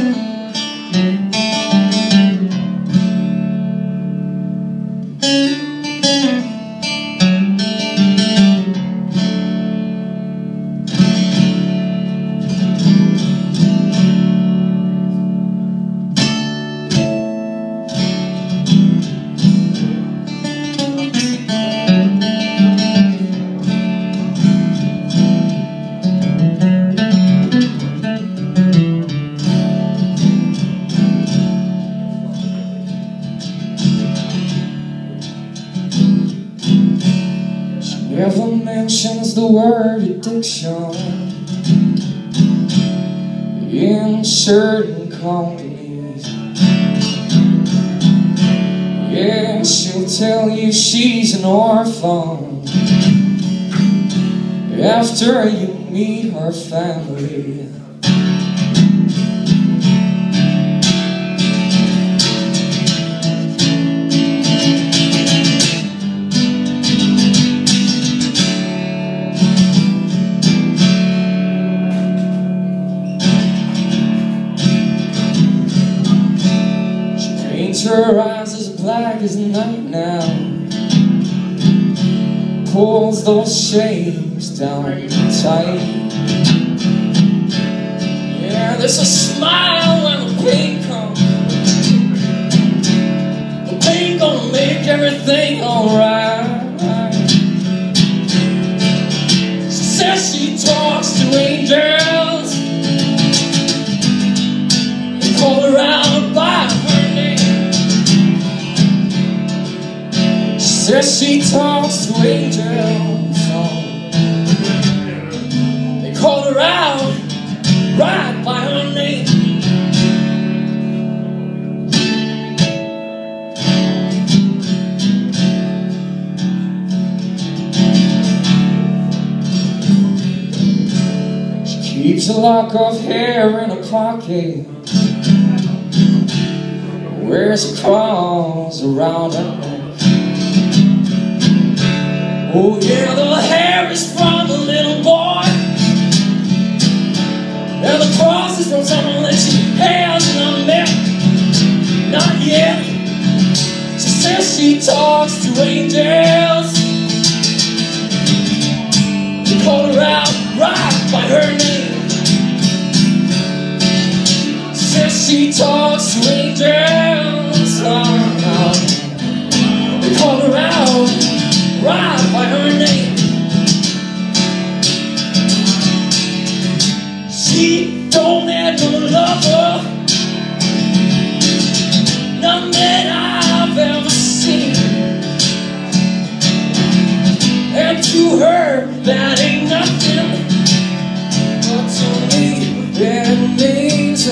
Never mentions the word addiction in certain companies. Yeah, she'll tell you she's an orphan after you meet her family. Her eyes as black as night now, pulls those shades down tight. Yeah, there's a smile when the pain comes. The pain gonna make everything alright. She says she talks to angels. They call her out by her name. Says she talks to angels, they call her out right by her name. She keeps a lock of hair in her pocket, wears a cross around her neck. Oh yeah, the hair is from a little boy, and the cross is from someone that she has not met, not yet. She says she talks to angels. They call her out right by her name. She says she talks to angels. They call her out right by her name. She don't have no lover, none that I've ever seen. And to her, that ain't nothing, but to me, it means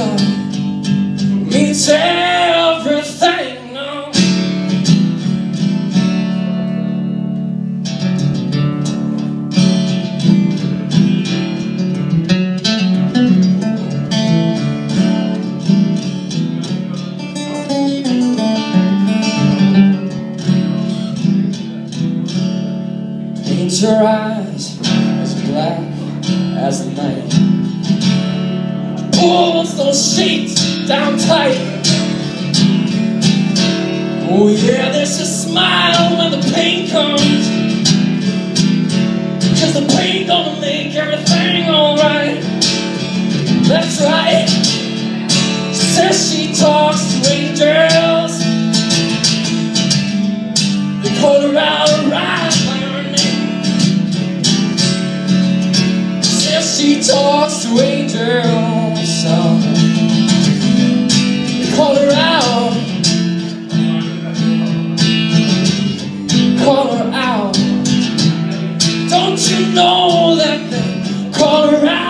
everything. Her eyes as black as the night, pulls those sheets down tight. Oh yeah, there's a smile when the pain comes, cause the pain gonna make everything alright. That's right. She says she talks to angels. They call her out right by her name. She talks to angels, they call her out, call her out. Don't you know that they call her out?